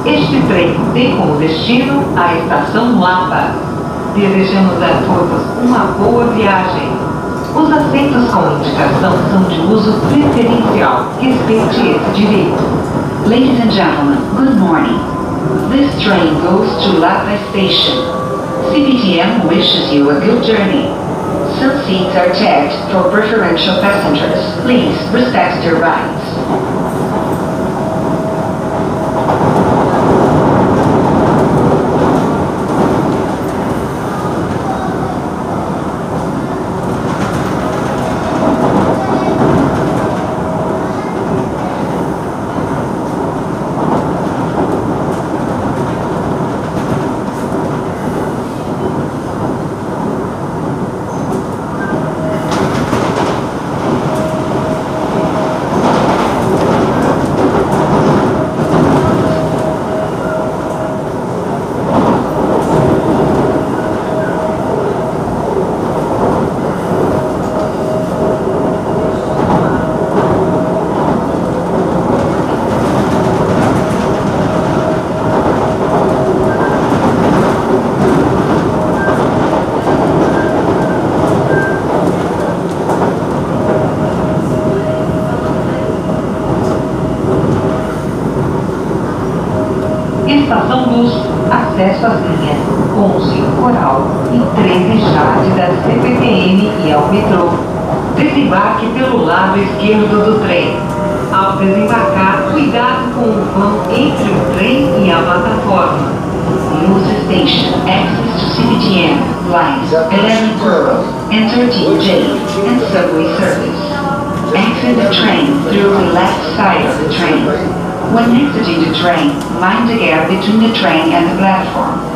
Este trem tem como destino a Estação Lapa. Desejamos a todos uma boa viagem. Os assentos com indicação são de uso preferencial. Respeite esse direito. Ladies and gentlemen, good morning. This train goes to Lapa Station. CPTM wishes you a good journey. Some seats are tagged for preferential passengers. Please respect your rights. Estação Luz, acesso às linhas 11, Coral e 13 Jade da CPTM e ao metrô. Desembarque pelo lado esquerdo do trem. Ao desembarcar, cuidado com o vão entre o trem e a plataforma. Luz Station, access to CPTM, lines 11 Coral and 13 J and subway service. Exit the train through the left side of the train. When exiting the train, mind the gap between the train and the platform.